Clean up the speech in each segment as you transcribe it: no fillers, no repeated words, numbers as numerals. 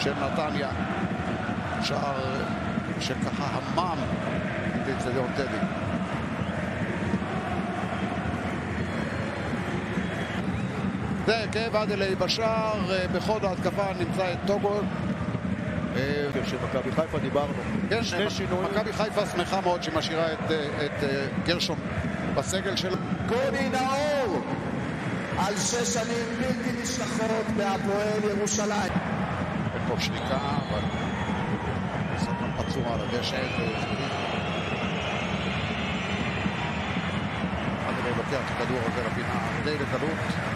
של נתניה. שער שככה המם באצטדיון טדי. זה הרכב עדלי בשער, בחוד ההתקפה נמצא את טוגול. של מכבי חיפה דיברנו. כן, שני שינויים. מכבי חיפה שמחה מאוד שמשאירה את גרשון בסגל שלה. גוני נאור על 6 שנים בלתי נשכחות בהפועל ירושלים. אין פה שריקה, אבל סתם פצוע על הדשא. עדלי לוקח את הכדור הזה לפינה די בקלות.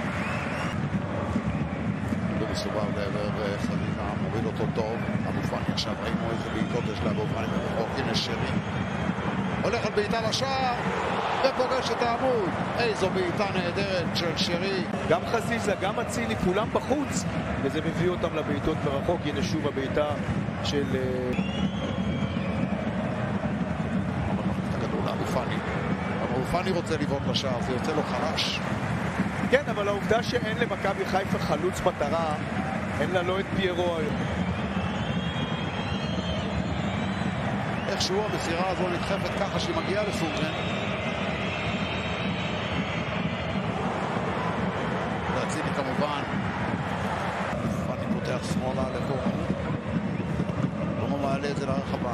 מסובב לעבר חזיזה, מוריד אותו טוב. אבו-פאני עכשיו, ראינו איזה בעיטות יש לאבו-פאני מרחוק. הנה שרי הולך על בעיטה לשער ופוגש את העמוד. איזו בעיטה נהדרת של שרי. גם חזיזה, גם אצילי, כולם בחוץ, וזה מביא אותם לבעיטות מרחוק. הנה שוב הבעיטה של הכדור לאבו-פאני. אבו-פאני רוצה לבעוט לשער, זה יוצא לו חלש. כן, אבל העובדה שאין למכבי חיפה חלוץ מטרה, אין לה לא את פיירו היום. איכשהו המסירה הזו נדחפת ככה שהיא מגיעה לסונגרן. ואצילי כמובן. פאני פותח שמאלה לקורנו. קורנו מעלה את זה לרחבה.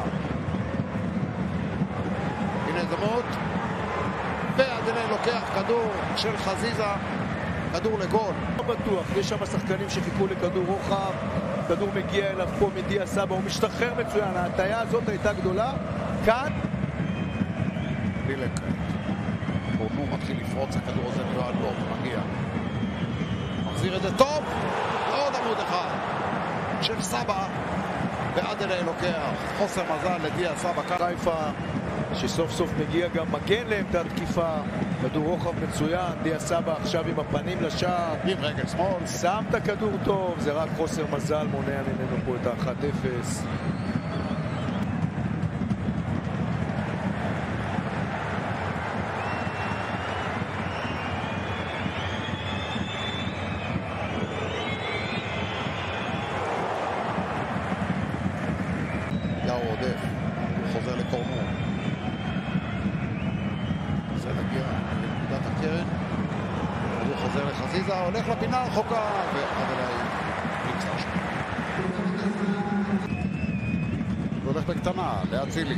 הנה הזדמנות. ועדלי לוקח כדור של חזיזה. כדור לגול. לא בטוח, יש שם שחקנים שחיכו לכדור רוחב, כדור מגיע אליו פה מדיה סבא, הוא משתחרר מצוין, ההטיה הזאת הייתה גדולה, כאן דילק קורנו מתחיל לפרוץ, הכדור הזה מיועד לו, מגיע מחזיר את זה טוב, ועוד עמוד אחד של סבא, ועדלי לוקח חוסר מזל לדיה סבא. חיפה שסוף סוף מגיע גם מגן לעמדת תקיפה, כדור רוחב מצוין, דיה סבא עכשיו עם הפנים לשער, עם רגל שמאל, שם את הכדור טוב, זה רק חוסר מזל מונע ממנו פה את ה-1-0. יאו עודף, הוא חוזר לקורנו. זה נגיע לנקודת הקרן. הוא חוזר לחזיזה, הולך לפינה הרחוקה, ועדלי נמצא שם. זה הולך בקטנה, לאצילי.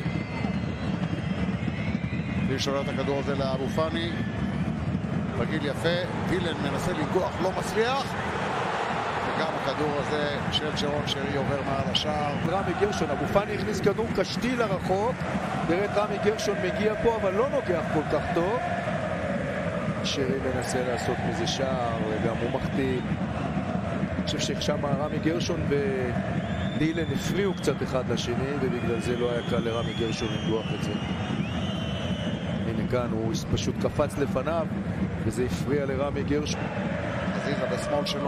היא שומר את הכדור הזה לאבו-פאני. רגיל יפה, דילן מנסה לנגוח, לא מצליח. וגם הכדור הזה של שרון שרי עובר מעל השער. רמי גרשון, אבו-פאני הכניס כדור קשתי לרחוק, נראה את רמי גרשון מגיע פה אבל לא נוגח כל כך טוב. שרי מנסה לעשות מזה שער וגם הוא מחטיא. אני חושב ששם רמי גרשון ודילן הפריעו קצת אחד לשני ובגלל זה לא היה קל לרמי גרשון לנגוח את זה. הנה כאן הוא פשוט קפץ לפניו וזה הפריע לרמי גרשון. חזיזה בשמאל שלו,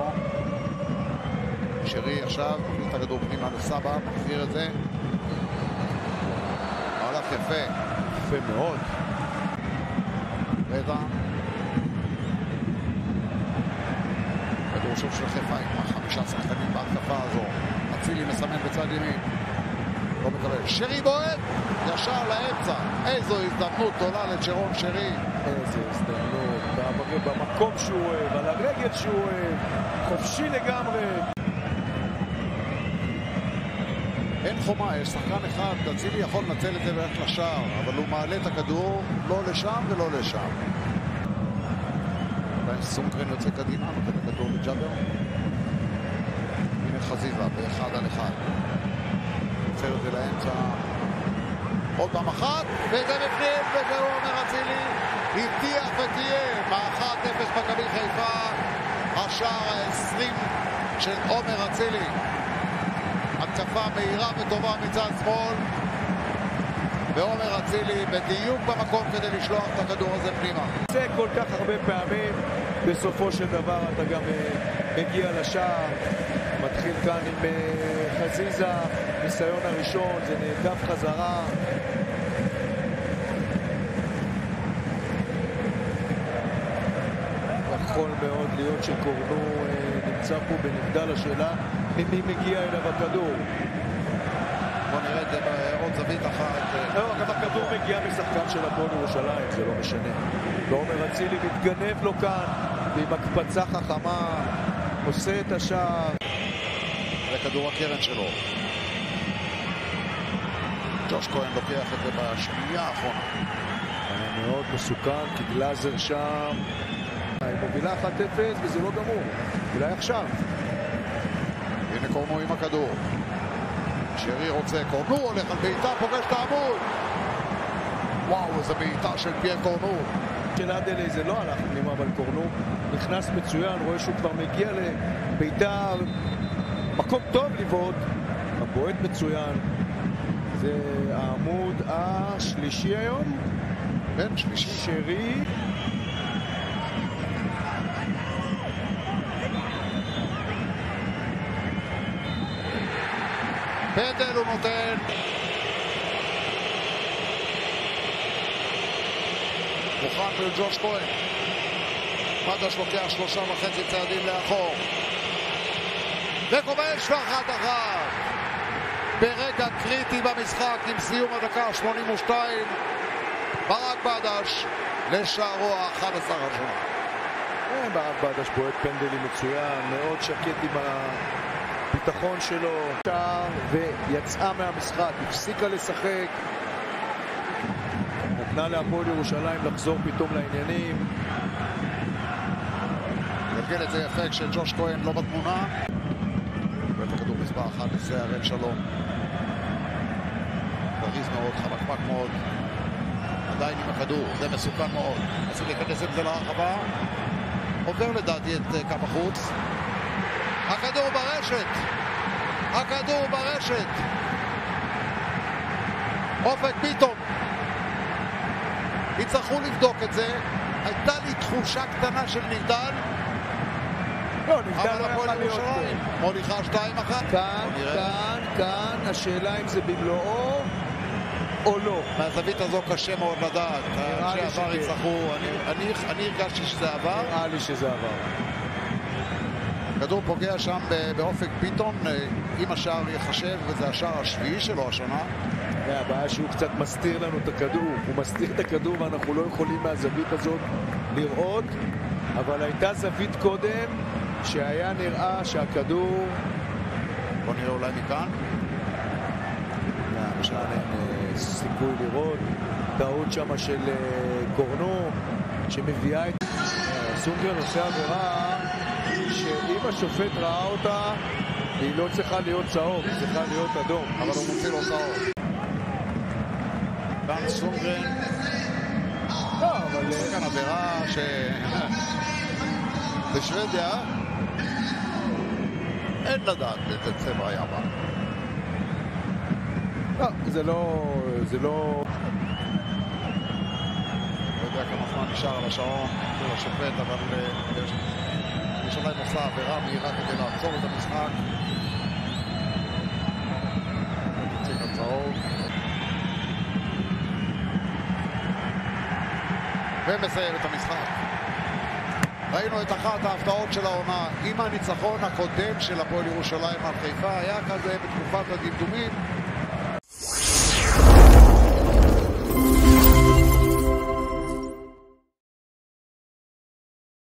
שרי עכשיו את הכדור פנימה לסבא, מחזיר את זה, מהלך יפה, יפה מאוד. רדע, כדור שוב של חיפה עם 5 שחקנים בהתקפה הזו. אצילי מסמן בצד ימין, לא מקבל, שרי בועט ישר לאמצע. איזו הזדמנות גדולה לשרון שרי, איזו הזדמנות במקום שהוא אוהב, על הרגל שהוא אוהב, חופשי לגמרי. אין חומה, יש שחקן אחד, אצילי יכול לנצל את זה וללכת לשער, אבל הוא מעלה את הכדור לא לשם ולא לשם. סונגרן יוצא קדימה, נותן את הכדור לג'אבר. הנה חזיזה באחד על אחד, יוצא את זה לאמצע עוד פעם אחת, וזה בפנים, וזה עומר אצילי הבטיח ותהיה ב-1-0 מכבי חיפה. השער ה-20 של עומר אצילי, התקפה מהירה וטובה מצד שמאל, ועומר אצילי בדיוק במקום כדי לשלוח את הכדור הזה פנימה. זה כל כך הרבה פעמים, בסופו של דבר אתה גם מגיע לשער. מתחיל כאן עם חזיזה, ניסיון הראשון, זה נעקף חזרה. יכול מאוד להיות שקורנו נמצא פה בנבדל. השאלה ממי מגיע אליו הכדור. בוא נראה את זה בעוד זווית אחת. לא, גם הכדור מגיע משחקן של הפועל ירושלים, זה לא משנה. ועומר אצילי מתגנב לו כאן, ועם הקפצה חכמה עושה את השער. זה כדור הקרן שלו. ג'וש כהן לוקח את זה בשנייה האחרונה. היה מאוד מסוכן, כי גלאזר שם. היא מובילה 1-0 וזה לא גמור. אולי עכשיו. הנה קורנו עם הכדור. שרי רוצה, קורנו הולך על בעיטה, פוגש את העמוד. וואו, איזה בעיטה של פייר קורנו. של אדלי זה לא הלך פנימה, אבל קורנו נכנס מצוין, רואה שהוא כבר מגיע לביתה, מקום טוב לבעוט, הבועט מצוין. זה העמוד השלישי היום. כן, שלישי. שרי. פנדל הוא נותן. מוכן בג'וש כהן. מדש לוקח 3.5 צעדים לאחור. וכובש 1-1. ברגע קריטי במשחק עם סיום הדקה 82. ברק בדש לשערו ה-11 השנה. ברק בדש בועט פנדלי מצוין, מאוד שקט עם הביטחון שלו. שער ויצאה מהמשחק, הפסיקה לשחק. נתנה להפועל ירושלים לחזור פתאום לעניינים. גלגל את זה יפה כשג'וש כהן לא בתמונה. וכדור מספר 11, הראל שלום. פריז מאוד, חמקמק מאוד. עדיין עם הכדור, זה מסוכן מאוד. נסים להיכנס עם זה לרחבה. עובר לדעתי את קו החוץ. הכדור ברשת. הכדור ברשת. אופק ביטון. יצטרכו לבדוק את זה. הייתה לי תחושה קטנה של נבדל. לא, נבדל אבל לא הפועל יכול להיות ירושלים. מוליכה 2-1. כאן, השאלה אם זה במלואו או לא. מהזווית הזו קשה מאוד לדעת. שעבר יצטרכו, אני הרגשתי שזה עבר. נראה לי שזה עבר. כדור פוגע שם באופק ביטון, אם השער יחשב, וזה השער השביעי שלו השנה. הבעיה שהוא קצת מסתיר לנו את הכדור. הוא מסתיר את הכדור ואנחנו לא יכולים מהזווית הזאת לראות. אבל הייתה זווית קודם שהיה נראה שהכדור... בוא נראה אולי מכאן. בכלל אין סיכוי לראות. טעות שם של קורנו שמביאה את... סונגרן עושה עבירה שאם השופט ראה אותה היא לא צריכה להיות צהוב, היא צריכה להיות אדום. אבל הוא מוציא לו צהוב. כאן סונגרן. לא, אבל... זה כאן עבירה ש... בשוודיה אין לדעת את צבע היה בה. לא, זה לא... לא יודע כמה זמן נשאר על השעון של השופט, אבל ירושלים עושה עבירה מהירה כדי לעצור את המשחק. תוציא את הצהוב. ומסיים את המשחק. ראינו את אחת ההפתעות של העונה. עם הניצחון הקודם של הפועל ירושלים על חיפה, היה כזה בתקופת הדמדומים